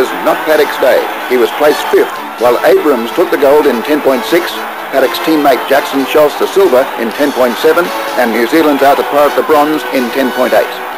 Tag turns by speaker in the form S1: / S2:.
S1: was not Paddock's day. He was placed 5th, while Abrams took the gold in 10.6, Paddock's teammate Jackson Scholz the silver in 10.7, and New Zealand's Arthur Porritt the bronze in 10.8.